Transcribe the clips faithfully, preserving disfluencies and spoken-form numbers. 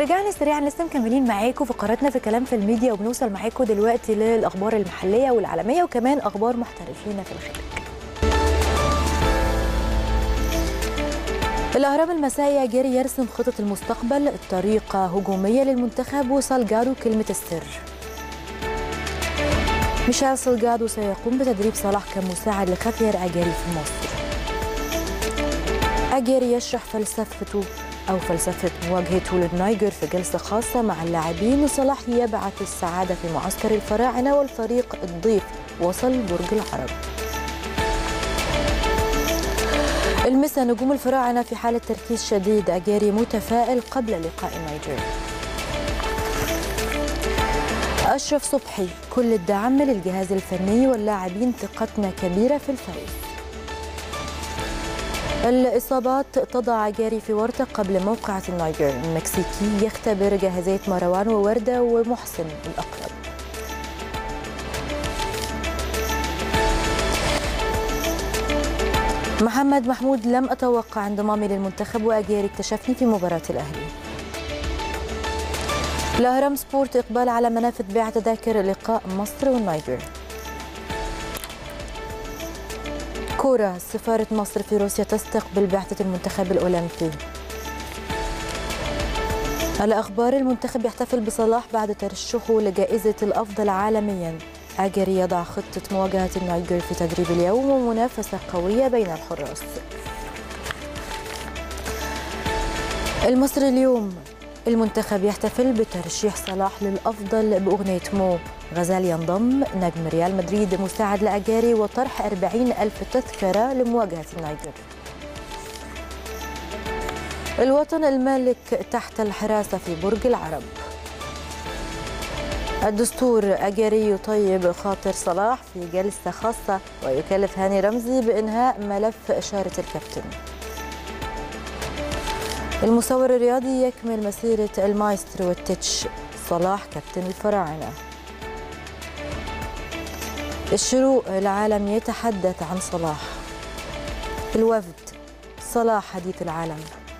ورجعنا سريعا لسه مكملين معاكم فقراتنا في كلام في الميديا، وبنوصل معاكم دلوقتي للاخبار المحليه والعالميه وكمان اخبار محترفين في الخارج. الاهرام المسائي جاري يرسم خطط المستقبل، طريقه هجوميه للمنتخب وسالجادو كلمه السر. ميشيل سالجادو سيقوم بتدريب صلاح كمساعد لخافير اجاري في مصر. اجاري يشرح فلسفته أو فلسفة مواجهته للنيجر في جلسة خاصة مع اللاعبين. صلاح يبعث السعادة في معسكر الفراعنة والفريق الضيف وصل برج العرب. المسا نجوم الفراعنة في حالة تركيز شديد، أجاري متفائل قبل لقاء النيجر. أشرف صبحي كل الدعم للجهاز الفني واللاعبين، ثقتنا كبيرة في الفوز. الإصابات تضع جاري في ورطة قبل موقعة النيجر. المكسيكي يختبر جاهزية مروان ووردة ومحسن الأقرب. محمد محمود لم أتوقع انضمامي للمنتخب وأجاري اكتشفني في مباراة الأهلي. الأهرام سبورت إقبال على منافذ بيع تذاكر لقاء مصر والنيجر. كورة سفارة مصر في روسيا تستقبل بعثة المنتخب الأولمبي. الأخبار المنتخب يحتفل بصلاح بعد ترشحه لجائزة الأفضل عالميا. أجاري يضع خطة مواجهة النيجر في تدريب اليوم ومنافسة قوية بين الحراس. المصري اليوم المنتخب يحتفل بترشيح صلاح للأفضل بأغنية مو. غزال ينضم نجم ريال مدريد مساعد لأجاري وطرح أربعين ألف تذكرة لمواجهة النيجر. الوطن المالك تحت الحراسة في برج العرب. الدستور أجاري يطيب خاطر صلاح في جلسة خاصة ويكلف هاني رمزي بإنهاء ملف إشارة الكابتن. المصور الرياضي يكمل مسيرة المايسترو والتتش. صلاح كابتن الفراعنة. الشروق العالم يتحدث عن صلاح. الوفد صلاح حديث العالم.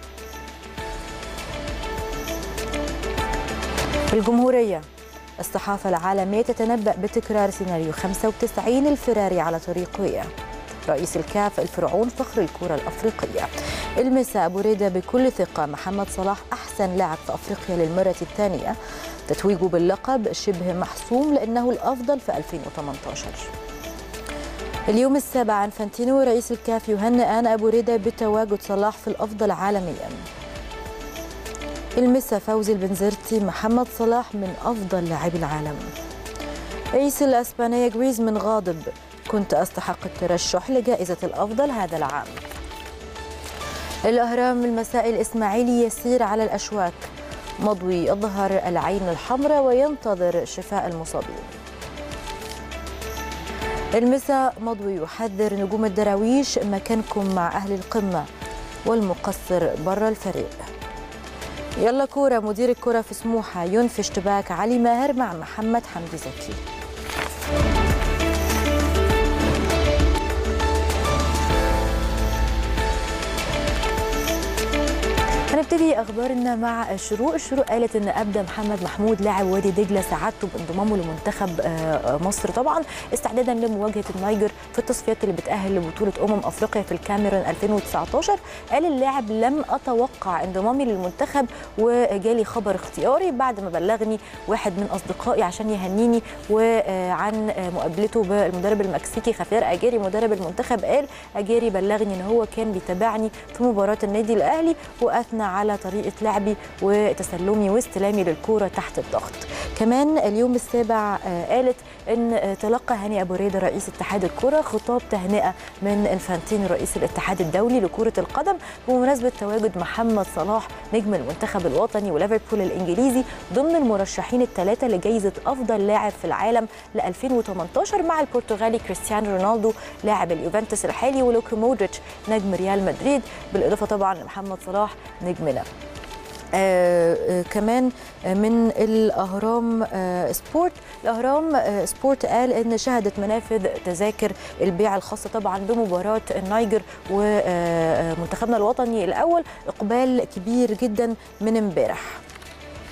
الجمهورية الصحافة العالمية تتنبأ بتكرار سيناريو خمسة وتسعين الفراري على طريق ويا. رئيس الكاف الفرعون فخر الكرة الأفريقية. المساء أبو ريدة بكل ثقة محمد صلاح أحسن لاعب في أفريقيا للمرة الثانية، تتويجه باللقب شبه محسوم لأنه الأفضل في ألفين وثمانية عشر. اليوم السابع انفانتينو رئيس الكاف يهنئان أبو ريدة بتواجد صلاح في الأفضل عالميا. المسا فوزي البنزرتي محمد صلاح من أفضل لاعبي العالم. رئيس الأسبانية غريزمان غاضب، كنت أستحق الترشح لجائزة الأفضل هذا العام. الأهرام المسائي الإسماعيلي يسير على الأشواك. مضوي يظهر العين الحمراء وينتظر شفاء المصابين. المساء مضوي يحذر نجوم الدراويش مكانكم مع أهل القمة والمقصر برا الفريق. يلا كورة مدير الكرة في سموحة ينفي اشتباك علي ماهر مع محمد حمدي زكي. هنبتدي اخبارنا مع الشروق. الشروق قالت ان ابدى محمد محمود لاعب وادي دجله سعادته بانضمامه لمنتخب مصر طبعا استعدادا لمواجهه النيجر في التصفيات اللي بتاهل لبطوله امم افريقيا في الكاميرون ألفين وتسعة عشر. قال اللاعب لم اتوقع انضمامي للمنتخب وجالي خبر اختياري بعد ما بلغني واحد من اصدقائي عشان يهنيني وعن مقابلته بالمدرب المكسيكي خافير اجاري مدرب المنتخب. قال اجاري بلغني ان هو كان بيتابعني في مباراه النادي الاهلي واثنى على طريقة لعبي وتسلمي واستلامي للكورة تحت الضغط. كمان اليوم السابع قالت ان تلقى هاني أبو ريدة رئيس اتحاد الكرة خطاب تهنئة من انفانتينو رئيس الاتحاد الدولي لكرة القدم بمناسبة تواجد محمد صلاح نجم المنتخب الوطني وليفربول الانجليزي ضمن المرشحين الثلاثة لجائزة افضل لاعب في العالم ل ألفين وثمانية عشر مع البرتغالي كريستيانو رونالدو لاعب اليوفنتوس الحالي ولوكا مودريتش نجم ريال مدريد، بالاضافة طبعا لمحمد صلاح نجمنا. آه آه كمان من الأهرام آه سبورت. الأهرام آه سبورت قال إن شهدت منافذ تذاكر البيع الخاصة طبعا بمباراة النيجر ومنتخبنا الوطني الأول إقبال كبير جدا من امبارح.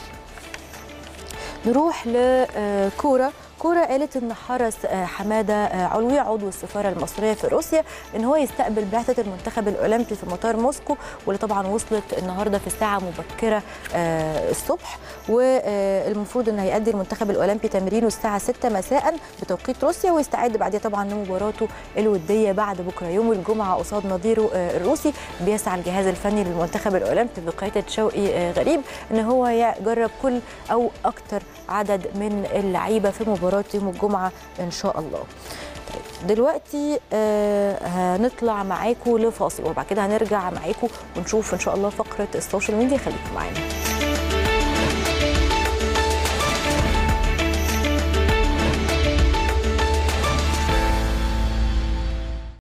نروح لكوره. كورة قالت ان حرص حماده علوي عضو السفاره المصريه في روسيا ان هو يستقبل بعثه المنتخب الاولمبي في مطار موسكو، واللي طبعا وصلت النهارده في الساعه مبكره الصبح، والمفروض ان هيأدي المنتخب الاولمبي تمرينه الساعه ستة مساء بتوقيت روسيا، ويستعد بعدها طبعا لمباراته الوديه بعد بكره يوم الجمعه قصاد نظيره الروسي. بيسعى الجهاز الفني للمنتخب الاولمبي بقياده شوقي غريب ان هو يجرب كل او اكثر عدد من اللعيبه في مباراه يوم الجمعه ان شاء الله. طيب دلوقتي آه هنطلع معاكم لفاصل، وبعد كده هنرجع معاكم ونشوف ان شاء الله فقره السوشيال ميديا. خليكم معانا.